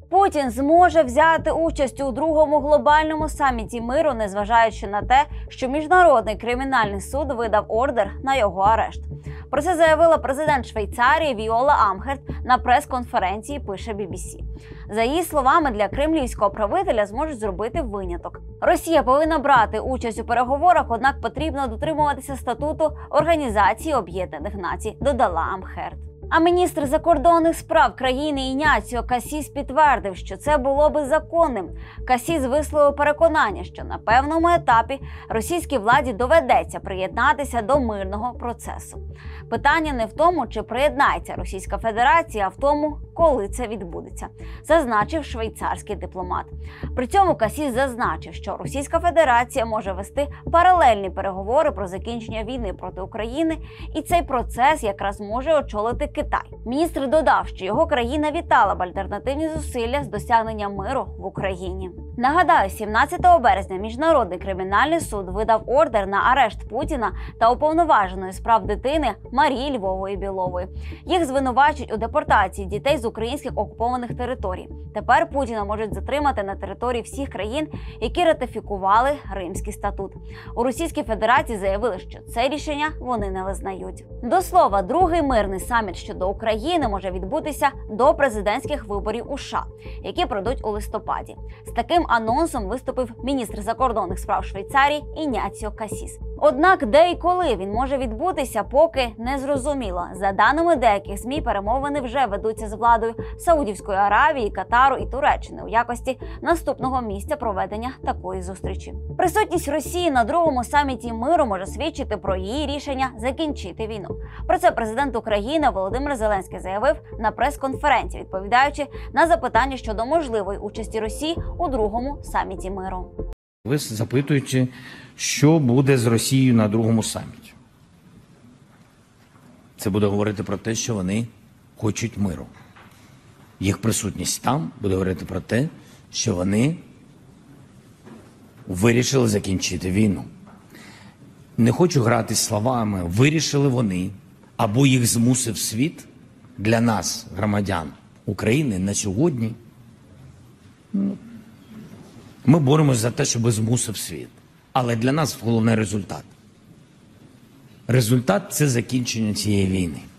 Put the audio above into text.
Путін зможе взяти участь у другому глобальному саміті миру, незважаючи на те, що Міжнародний кримінальний суд видав ордер на його арешт. Про це заявила президент Швейцарії Віола Амхерт на прес-конференції, пише BBC. За її словами, для кремлівського правителя зможуть зробити виняток. Росія повинна брати участь у переговорах, однак потрібно дотримуватися статуту Організації Об'єднаних Націй, додала Амхерт. А міністр закордонних справ країни Іняціо Касіс підтвердив, що це було би законним. Касіс висловив переконання, що на певному етапі російській владі доведеться приєднатися до мирного процесу. Питання не в тому, чи приєднається Російська Федерація, а в тому, коли це відбудеться, зазначив швейцарський дипломат. При цьому Касіс зазначив, що Російська Федерація може вести паралельні переговори про закінчення війни проти України, і цей процес якраз може очолити Китай. Міністр додав, що його країна вітала б альтернативні зусилля з досягнення миру в Україні. Нагадаю, 17 березня Міжнародний кримінальний суд видав ордер на арешт Путіна та уповноваженої з прав дитини Марії Львової Білової. Їх звинувачують у депортації дітей з українських окупованих територій. Тепер Путіна можуть затримати на території всіх країн, які ратифікували Римський статут. У Російській Федерації заявили, що це рішення вони не визнають. До слова, другий мирний саміт щодо України може відбутися до президентських виборів у США, які пройдуть у листопаді. З таким анонсом виступив міністр закордонних справ Швейцарії Іняціо Касіс. Однак, де і коли він може відбутися, поки не зрозуміло. За даними деяких ЗМІ, перемовини вже ведуться з владою Саудівської Аравії, Катару і Туреччини у якості наступного місця проведення такої зустрічі. Присутність Росії на другому саміті миру може свідчити про її рішення закінчити війну. Про це президент України Володимир Зеленський заявив на прес-конференції, відповідаючи на запитання щодо можливої участі Росії у другому саміті миру. Ви запитуєте, що буде з Росією на другому саміті. Це буде говорити про те, що вони хочуть миру. Їх присутність там буде говорити про те, що вони вирішили закінчити війну. Не хочу грати словами «вирішили вони» або «їх змусив світ». Для нас, громадян України, на сьогодні ми боремося за те, щоб змусив світ. Але для нас головний результат. Результат – це закінчення цієї війни.